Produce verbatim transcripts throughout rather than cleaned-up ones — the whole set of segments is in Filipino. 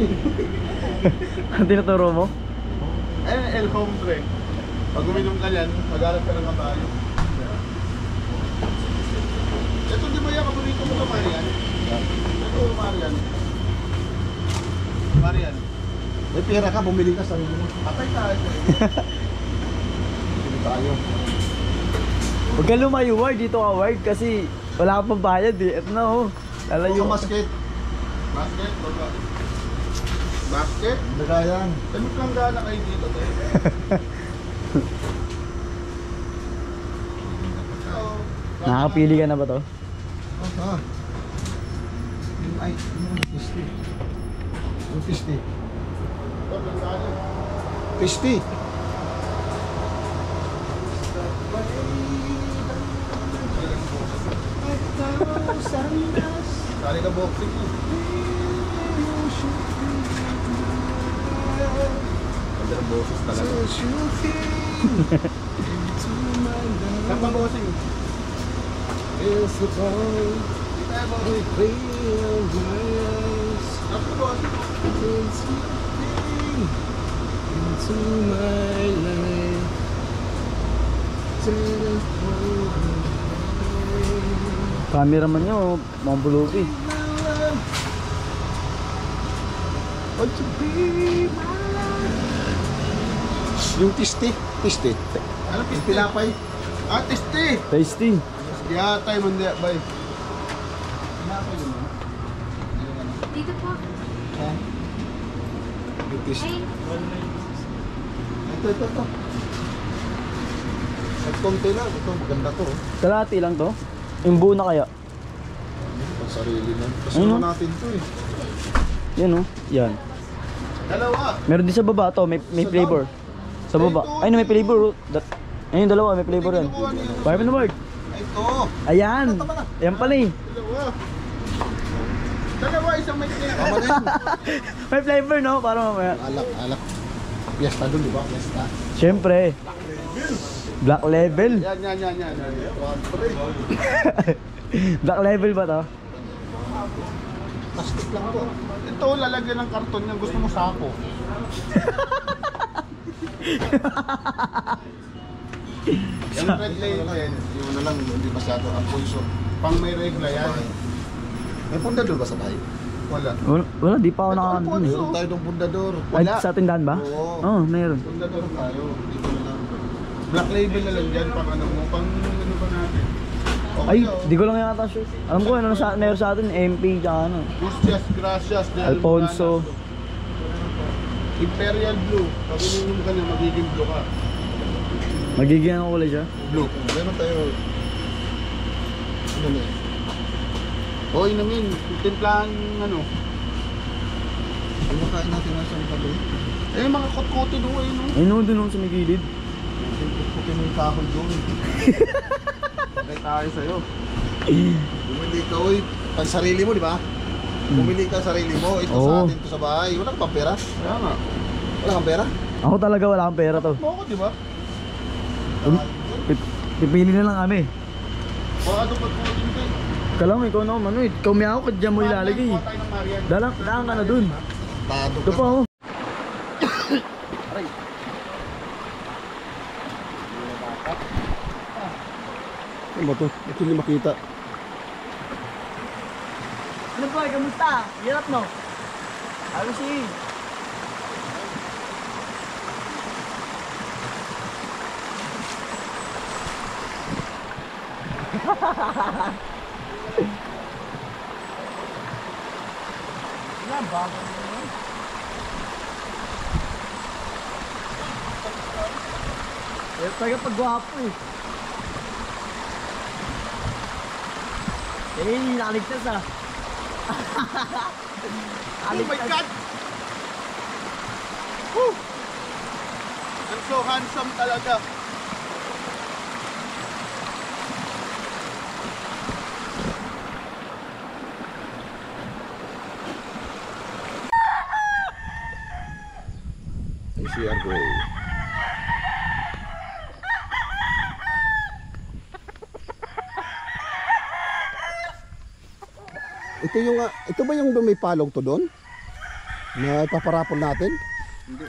Ang tinuturo mo? Eh, El Hombre. Pag uminom ka yan, mag-arap ka ng kabayo. Ito di ba yung kaburito mo ka, Marian? Ito, Marian. Marian. May pera ka, bumili ka sa sarili mo. Patay tayo. Bumili tayo. Huwag ka lumayo, Ward. Dito ka, Ward. Kasi wala ka pang bayad eh. Ito na oh. Lalayo. Yung basket. Basket, baba. Basket? Dagayan. Ano kang gana kayo dito, te? Nakakapili ka na ba to? Ah. Yung ay, yung pisti. Yung pisti. Pisti. Kali ka boxing mo. Ganda ng boses talaga. Saan pa boxing? Is the boy I feel my eyes into my life. Cameraman nyo, mga bulubi. Want to be my life. Yung tisti, tisti. Ano, Yung pinapay. Ah, testi! Tasty. Yeah, tayo mandi, bay. Dito po. Ha? Yung tisti. Ay, Ito, ito, ito. Nagkonti lang. Ito, maganda to. Kalahati lang to. Yung buo na kaya. Pang sarili na. Kasi Ayun, naman no? natin to eh. Yan oh. Yan. Dalawa! Meron din sa baba to. May, may flavor. Sa baba. Ay no, may flavor. Da- Ayun, dalawa. May flavor yan. Five na Ward. Ito! Ayan. Ayan pala eh. Dalawa! Dalawa, isang may flavor. Tama na yun. May flavor no? Para mamaya. Alak, alak. Fiesta dun, di ba? Fiesta. Siyempre. Black level. Yan, yan, yan, yan. yan. Black level ba to? Plastic lang to. Ito, lalagyan ng karton niya. Gusto mo sako. Yung red label, Yung ano lang, hindi masyado ang pulso. pang may regla yan. May pundador ba sa bahay? Wala. Wala, wala di pa ako Ito ang nakakandun. pulso. Meron tayo ng pundador. Ay, Wala. sa tindahan ba? Oo. Oo, oh, meron. Kung dadaro tayo, Dito na lang. black label na lang yan, pang ano mo, pang ano ba natin. Okay, Ay, oh. di ko lang yata sure. Alam ko ano sa meron sa atin, M P tsaka ano. Mustias, gracias, del Alfonso. Moranas. Imperial Blue. Pag ininom ka niya, magiging blue ka. Magiging ako ulit siya. Blue. Meron tayo. Ano na eh? O, inumin. Timplahan, ano. Ano makain natin nasa mga tabi? Eh, mga kot-kote doon, eh, no? Ay no, dun ako sa may gilid. Pukin mo yung kahoy doon. Patay tayo sa'yo. Bumili ka, uy. Pang sarili mo, di ba? Bumili ka sarili mo. Ito sa Oo. atin, ito sa bahay. Wala kang pera? Kaya nga. Wala kang pera? Ako talaga wala akong pera to. Mo ako, di ba? Pip- Pipili na lang kami. Baka doon pag-kote ka. Kala mo, ikaw na ako, Manoy. Ikaw may ako, kadyan mo ilalagay. Kuha tayo ng Marian. Dalang, dalang ka na dun. Tado Ito ka. pa oh. Aray. Ano ba ito? Ito hindi makita. Ano boy, kamusta? Hirap no? Ano si? Yan, bago naman. Eh, talaga pag-gwapo eh. Eh, nakaligtas ah. Oh my God! Woo! I'm so handsome talaga. A C R Gray. Ito yung, ah, ito ba yung may palong to doon? Na ipaparapol natin? Hindi.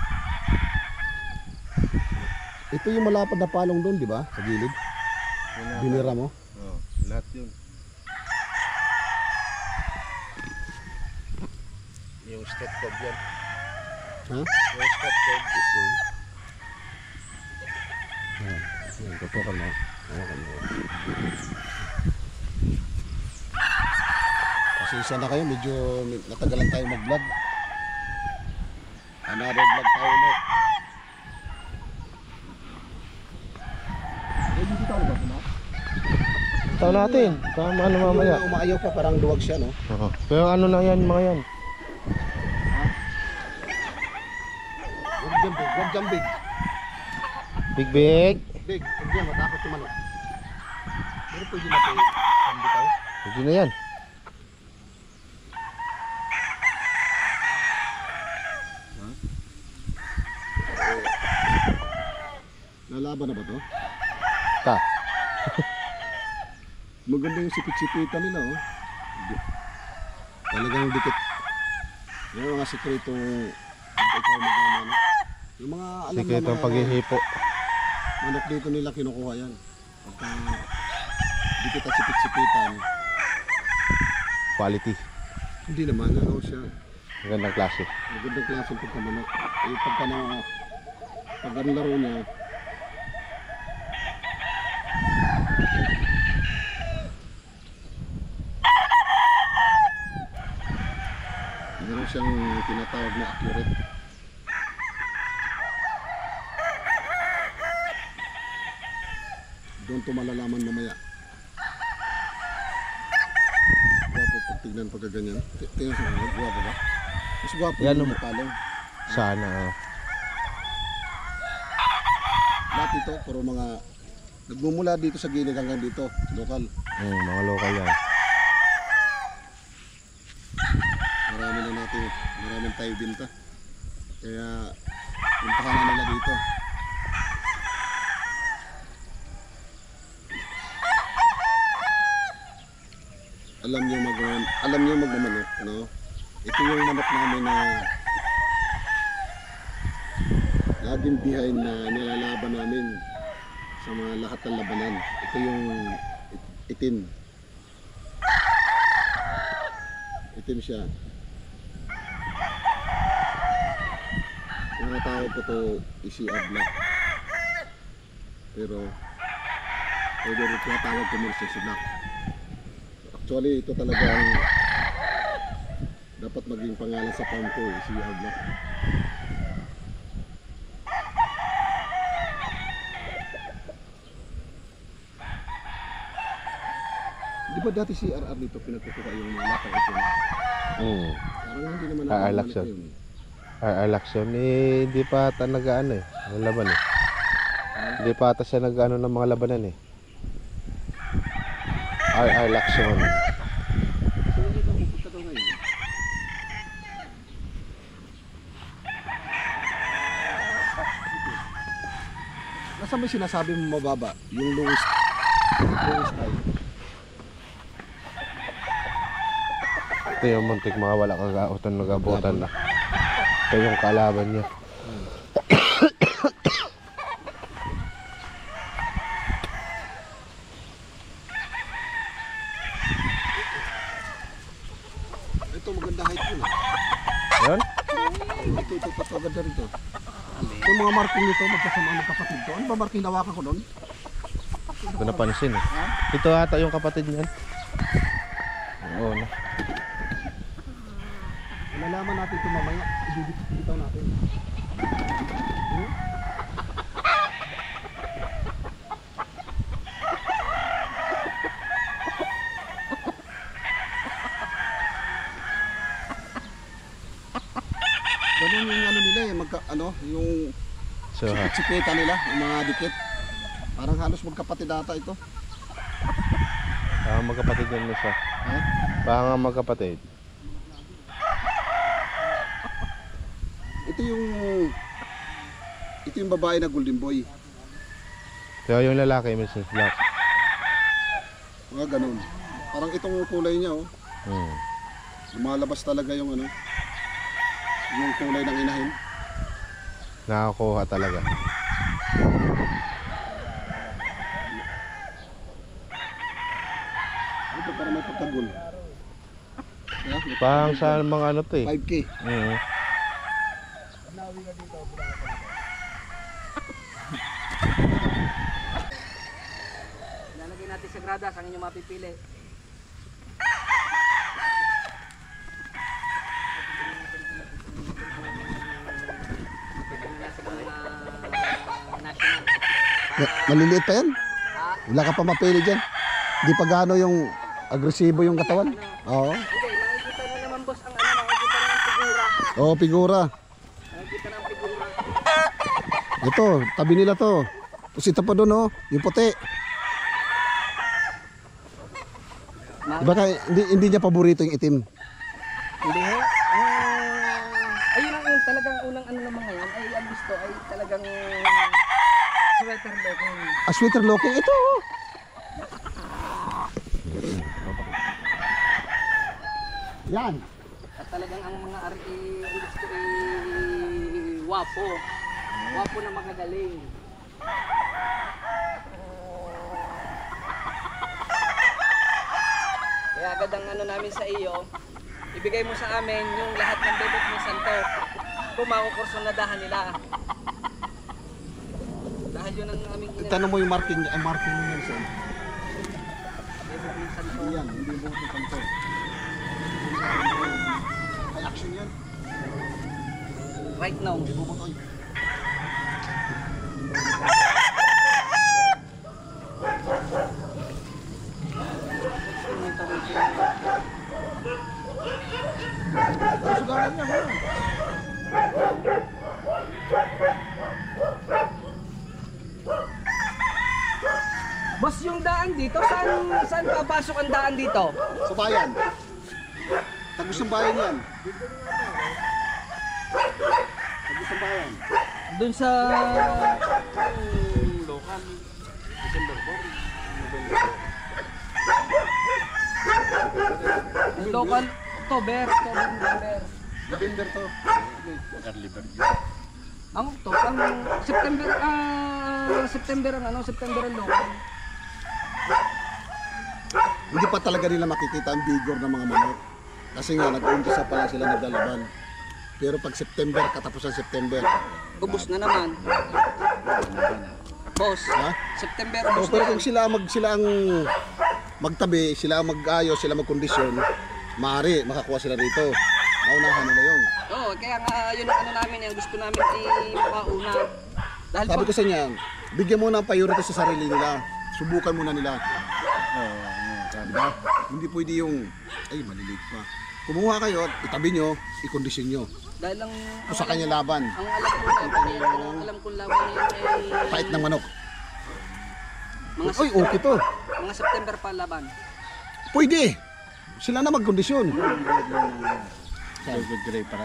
Ito yung malapad na palong doon, di ba? Sa gilid. Binira mo? Oo, lahat yun. Yung step cob yan. Ha? Yung step cob. Ayan, ayan, tutukan mo. Tutukan mo. Pasensya na kayo, medyo natagalan tayo mag-vlog. Another vlog tayo ulit. Eh, hindi tayo ba ito? Taw natin. Tama ano mamaya. Yung umaayaw pa, parang duwag siya, no? Oo. Pero ano na yan mga yan? Huwag dyan, big. Huwag dyan, big. Big big. Big, huwag dyan, matakot yung manok. Pero pwede na ito, pambitaw. Pwede na yan. Lalaban na ba to? Ta. Maganda yung sipit-sipitan nila, oh. Di- Talagang dikit. Yung mga sikretong pag ikaw mag-manok. Yung mga alam Sikreto na ang mga paghihipo. manok dito nila kinukuha yan. Pagka dikit at sipit-sipitan. Quality. Hindi naman, ano siya. Magandang klase. Magandang klase pagka manok. Eh, pagka na, pag ang laro niya, meron siyang tinatawag na accurate. Doon to malalaman mamaya. Gwapo pag tignan pagka ganyan. T- Tingnan sa mga, gwapo ba? Mas gwapo Yan yung mo. mapalong. Sana. Oh. Lahat ito, puro mga nagmumula dito sa gilid hanggang dito, lokal. Mm, mga local yan. Marami na natin, maraming tayo binta. Kaya puntahan na nila dito. Alam niyo mag alam niyo magmamanok, no? Ito yung manok namin na laging behind na nilalaban namin sa mga lahat ng labanan. Ito yung it- itim. Itim siya. Mga tao po to isi black. Pero pwede rin tinatawag ko muna si black. Actually ito talaga ang dapat maging pangalan sa farm ko, isi black. Di ba dati si R R dito pinagkukuha yung mga lapang ito? Mm. Parang hindi naman Ah, nakakabalik Lacson. yun. R R Lacson eh, hindi pa ata nag-ano eh. Ang laban eh. Hindi pa ata siya nag-ano ng mga labanan eh. R R Lacson. So hindi ka pupunta daw ngayon. Nasa may sinasabi mo mababa? Yung lowest lowest height. Ito yung muntik mga wala kagautan nagabutan na. Ito yung kalaban niya. Ito maganda height yun ah. Yan? Ito, ito, ito, maganda rito. Yung mga marking nito, magkasama ang magkapatid to. Ano ba marking nawakan ko doon? Ito napansin eh. Ito ata yung kapatid niyan. Oo na. Malalaman natin ito mamaya. Ibibitaw natin. Hmm? Ganun yung ano nila eh, magka, ano, yung So ha. sikita nila, yung mga dikit. Parang halos magkapatid ata ito. Baka magkapatid yan siya. Ha? Baka nga magkapatid. Ito yung ito yung babae na golden boy. Pero yung lalaki, Missus Black. Mga ganun. Parang itong kulay niya oh. Hmm. Lumalabas talaga yung ano. yung kulay ng inahin. Nakakuha talaga. Ito para may pagkagul. Yeah, Pang sa mga ano to eh. five K. Oo. Lalagay natin sa gradas ang inyong mapipili. National. Ma- maliliit pa yan? Wala ka pa mapili dyan? Di pa gaano yung agresibo yung katawan? Oo. Hindi, nakikita mo naman boss ang ano, nakikita mo ang figura. Oo, figura. Nakikita na ang figura. Ito, tabi nila to. Tapos ito pa doon, oh, yung puti. Diba ka, hindi, hindi niya paborito yung itim? Hindi ho. Ah, ayun ang yung talagang unang ano naman ngayon ay ang gusto ay talagang sweater looking. Ah, sweater looking. Ito, oh. Yan. At talagang ang mga ari ang gusto ay wapo. Wapo na magagaling. Kaya agad ang ano namin sa iyo, ibigay mo sa amin yung lahat ng bebot ni Santo. Kung makukursonadahan nila. Dahil yun ang aming ina- Tanong mo yung marking, ang marking mo yan saan? bebot ni Santo. Yan, hindi mo ito kanto. Ay, action yan. Right now. Ibubutoy. Susugaran niya, ha? Boss, yung daan dito, saan, saan papasok ang daan dito? Sa bayan. Tagos ng bayan yan. Tagos ng bayan. Doon sa local October, October, November. November to. Ang October, ang September, ah, September ang ano, September ang local. Hindi pa talaga nila makikita ang vigor ng mga manok. Kasi nga, nag-uumpisa pa lang sila naglalaban. Pero pag September, katapusan September. Ubus na naman. Boss, Ha? September Oh, ubus pero na. kung sila mag sila ang magtabi, sila ang mag-ayos, sila magkondisyon, maaari makakuha sila rito. Maunahan nila 'yon. Oo, kaya nga yun ang ano namin, yung gusto namin i-makauna. Dahil Sabi pag- ko sa niya, bigyan mo ng priority sa sarili nila. Subukan muna nila. Oo, diba? Hindi pwede yung ay maliliit pa. Kumuha kayo, itabi nyo, ikondisyon nyo. dahil ang O sa kanya laban, ang alam ko na ang alam ko laban na yun ay pait ng manok. mga Uy, okay to. mga September pa laban. Pwede. Sila na magkondisyon. Good gray para.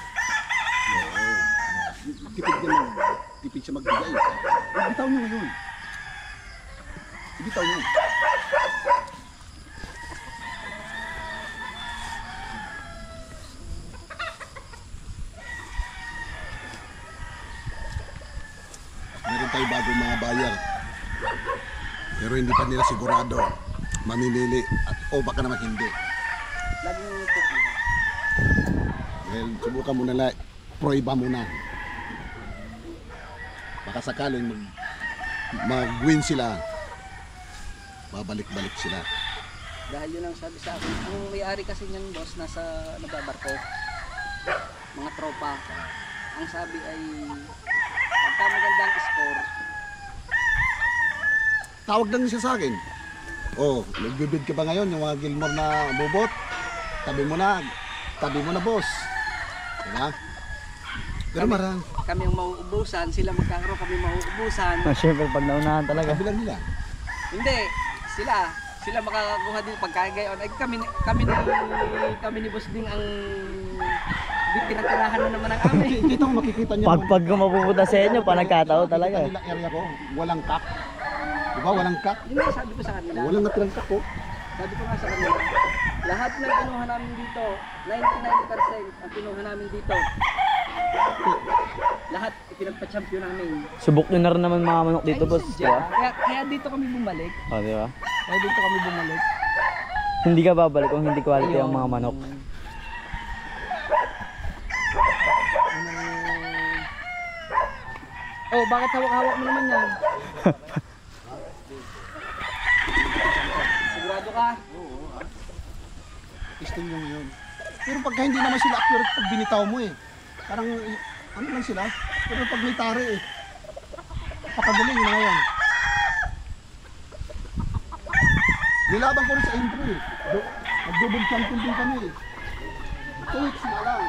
Tipid din mag, tipid siya magbigay. Bitaw nyo ngayon. Bitaw nyo. Meron tayo bagong mga buyer. Pero hindi pa nila sigurado. Mamimili. At, o baka naman hindi. Laging cookie. Well, subukan muna lang. Proiba muna. Baka sakaling mag, mag-win sila. Babalik-balik sila. Dahil yun ang sabi sa akin. Ang may-ari kasi niyan, boss, nasa nababarko. Mga tropa. Ang sabi ay pagka magandang score, Tawag lang siya sa akin. Oh, nagbibid ka ba ngayon yung mga Gilmore na bobot? Tabi mo na. Tabi mo na, boss. Diba? Pero Kami- marang. kami ang mauubusan, sila magkakaroon, kami mauubusan. Ah, syempre, pag naunahan talaga. Tabi lang nila. Hindi, sila, sila makakakuha din pagkagayon. Ay kami ni- kami ni kami ni Boss Ding ang pinatirahan na naman ang amin. Dito ko makikita niya. Pag pag mapupunta sa inyo, pa nagkatao talaga. Nila area ko, walang kak. Diba, walang kak. Yun ang sabi ko sa kanila. Walang natirang kak ko. Sabi ko nga sa kanila, lahat ng kinuha namin dito, ninety-nine percent ang kinuha namin dito. Lahat ipinagpa-champion namin. Subok nyo na rin naman mga manok dito, Ay, boss. sadya. Di ba? Kaya, kaya dito kami bumalik. Oh, di ba? Kaya dito kami bumalik. Hindi ka babalik kung hindi quality ang mga manok. Oh, bakit hawak-hawak mo naman yan? Sigurado ka? Testing nyo yun. Pero pagka hindi naman sila accurate pag binitaw mo eh. Parang, eh, ano lang sila? Pero pag may tari eh. Pakagaling na yan. Nilaban ko rin sa intro eh. Do- Nag-double champion din kami eh. Two weeks na lang.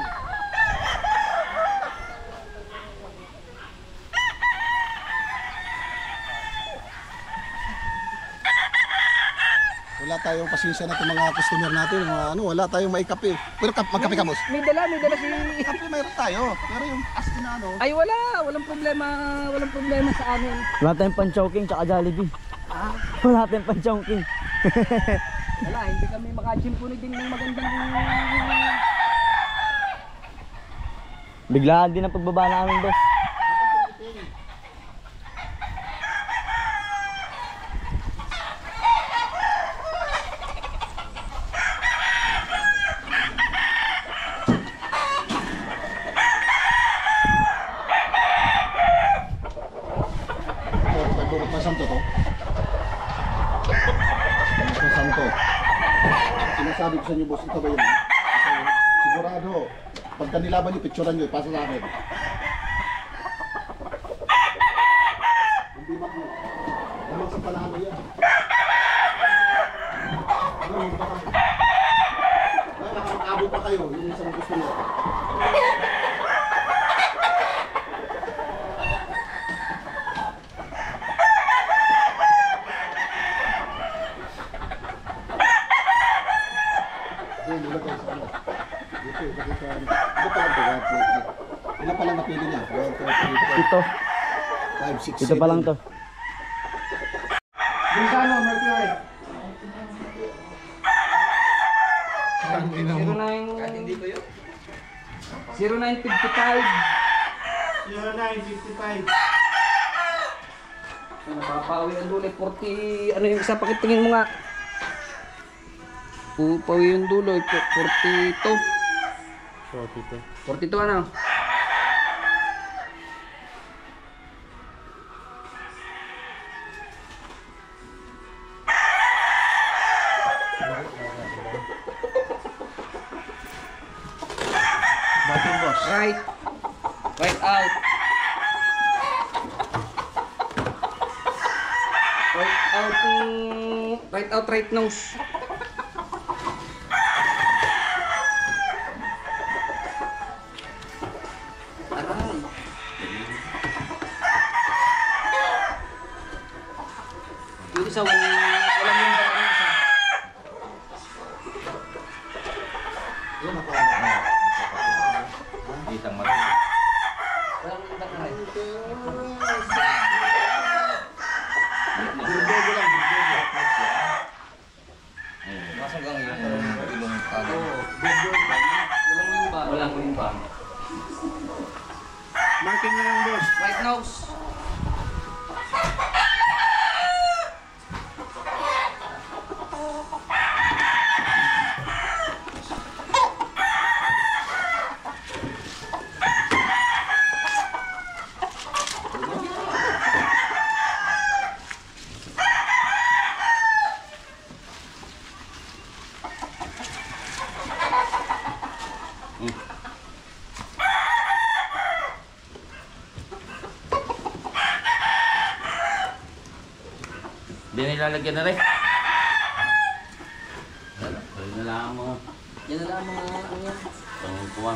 Wala tayong pasensya na itong mga customer natin, mga ano, wala tayong maikape. Pero kap magkape ka, boss. May dala, may dala si... Kape mayroon tayo. Pero yung as in ano, Ay wala, walang problema, walang problema sa amin. Wala tayong pan-chowking tsaka Jollibee. Wala tayong pan-chowking. Wala, hindi kami makachimpunin din ng magandang... Biglaan din ang pagbaba namin, boss. Pagbukat pa santo to. Sa santo. Sinasabi ko sa inyo, boss, ito ba yun? Ito yun. Sigurado. Pagka nilaban nyo, picturean nyo, ipasa sa akin. Hindi ba mo? Naman sa panalo yan. Ano, baka... Baka makakabot pa kayo, yun yung isang gusto nyo. Ilan pa lang napili niya? one, two, three, four, Ito. five, six, Ito pa lang to. Yung sa ano, Mercury? zero nine... hindi ko yun. zero nine fifty-five. zero nine fifty-five. Ay, napapawi ang dulo. forty... Ano yung isa? Pakitingin mo nga. Pupawi yung dulo. forty-two. forty-two. forty-two ano? Button boss. Right. Right out. Right out. mm, Right out, right nose. Aray. Yung isa, walang walang yung parang isa. Yun ako. Walang yung parang isa. Burgogo lang, burgogo. Walang wing ba? Walang wing ba? Marking na lang, boss. Right nose. Hindi na ilalagyan na rin. Bali na lang mo. Yan na lang ang mga ano yan. Pangkuhan.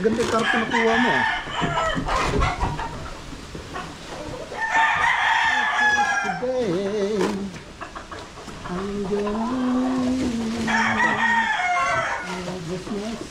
Maganda yung karton na kuha mo. ah. Today, I'm going I just miss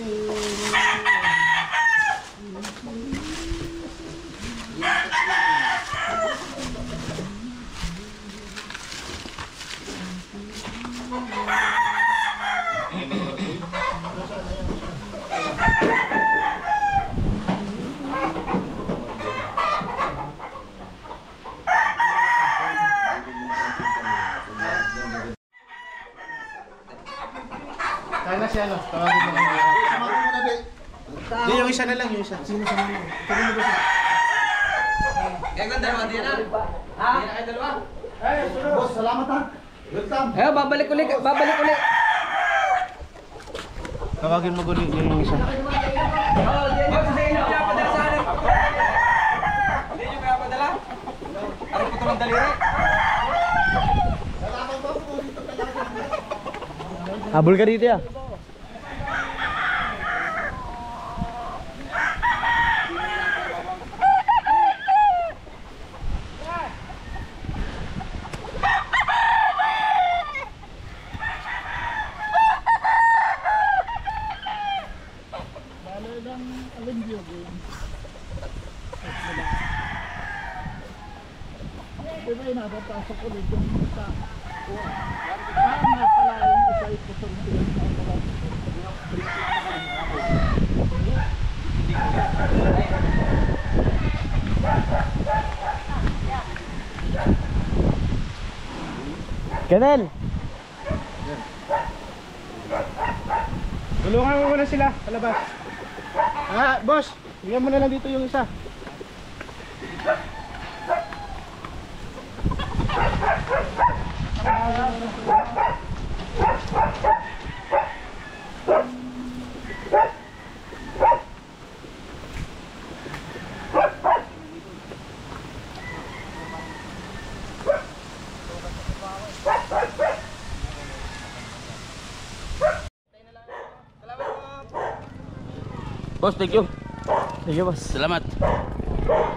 Kaya na siya, no? Tawagin mo lang. Sumama mo na, Day. Hindi, yung isa na lang, yung isa. Sino sumama mo? Sabi mo ba siya? Kaya ganda naman din na. Ha? Hindi na kayo dalawa. Boss, salamat ha. Welcome. Eh, babalik ulit, babalik ulit. Tawagin mo guli yung isa. Oh, hindi nyo sa inyo pinapadala sa akin. Hindi nyo pinapadala. Ano po ito ng daliri? Habol ka dito ya. Kenel! Tulungan mo muna sila, palabas. Ah, boss, bigyan mo na lang dito yung isa. Boss, thank you. Sige boss. Salamat.